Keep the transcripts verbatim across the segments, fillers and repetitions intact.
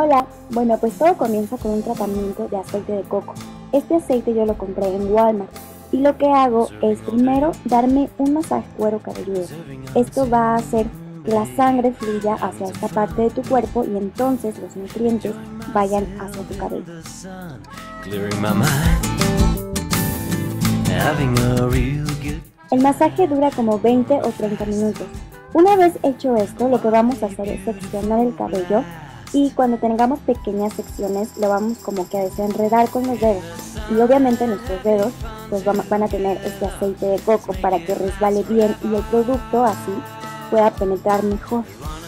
Hola, bueno pues todo comienza con un tratamiento de aceite de coco. Este aceite yo lo compré en Walmart y lo que hago es primero darme un masaje cuero cabelludo. Esto va a hacer que la sangre fluya hacia esta parte de tu cuerpo y entonces los nutrientes vayan hacia tu cabello. El masaje dura como veinte o treinta minutos. Una vez hecho esto, lo que vamos a hacer es seccionar el cabello y cuando tengamos pequeñas secciones lo vamos como que a desenredar con los dedos. Y obviamente nuestros dedos pues van a tener este aceite de coco para que resbale bien y el producto así pueda penetrar mejor.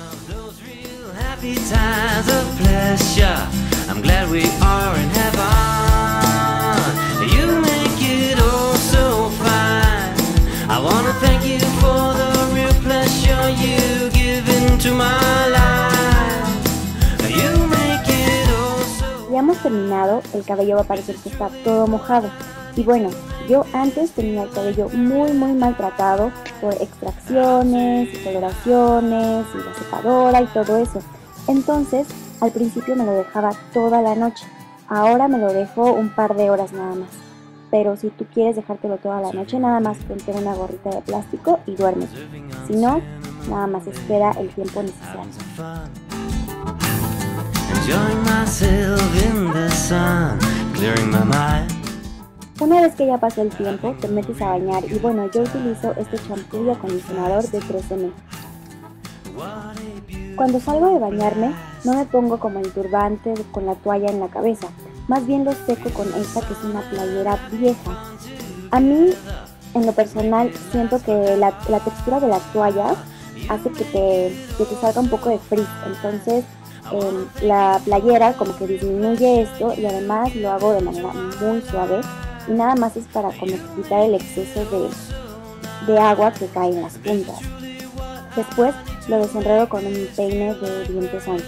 Ya hemos terminado, el cabello va a parecer que está todo mojado. Y bueno, yo antes tenía el cabello muy muy maltratado por extracciones y coloraciones y la secadora y todo eso. Entonces, al principio me lo dejaba toda la noche. Ahora me lo dejo un par de horas nada más. Pero si tú quieres dejártelo toda la noche, nada más ponte una gorrita de plástico y duermes. Si no, nada más espera el tiempo necesario. Una vez que ya pasó el tiempo, te metes a bañar y bueno, yo utilizo este champú y acondicionador de tres eme. Cuando salgo de bañarme, no me pongo como el turbante con la toalla en la cabeza, más bien lo seco con esta que es una playera vieja. A mí, en lo personal, siento que la, la textura de la toalla hace que te, que te salga un poco de frizz, entonces eh, la playera como que disminuye esto y además lo hago de manera muy suave y nada más es para como quitar el exceso de, de agua que cae en las puntas. Después lo desenredo con un peine de dientes anchos.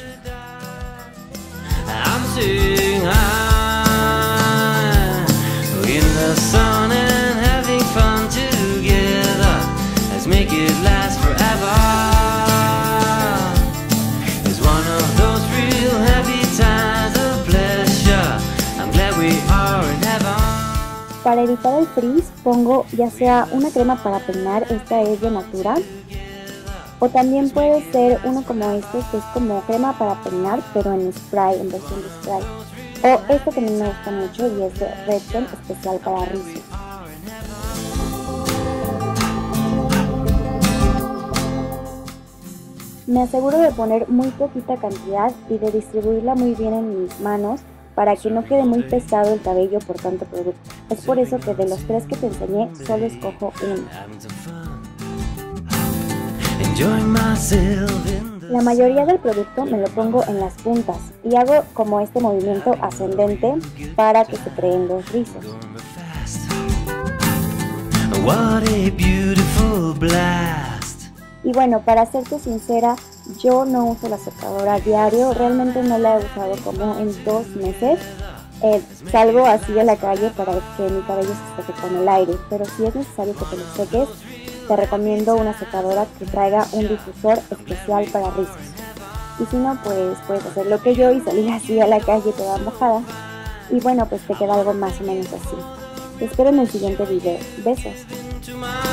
Para evitar el frizz pongo ya sea una crema para peinar, esta es de Natura, o también puede ser uno como este que es como crema para peinar pero en spray, en versión de spray. O este también me gusta mucho y es de Redken, especial para rizos. Me aseguro de poner muy poquita cantidad y de distribuirla muy bien en mis manos para que no quede muy pesado el cabello por tanto producto. Es por eso que de los tres que te enseñé, solo escojo uno. La mayoría del producto me lo pongo en las puntas y hago como este movimiento ascendente para que se creen los rizos. Y bueno, para serte sincera, yo no uso la secadora a diario, realmente no la he usado como en dos meses. Eh, salgo así a la calle para que mi cabello se seque con el aire, pero si es necesario que te lo seques, te recomiendo una secadora que traiga un difusor especial para rizos. Y si no, pues puedes hacer lo que yo y salir así a la calle toda mojada. Y bueno, pues te queda algo más o menos así. Te espero en el siguiente video. Besos.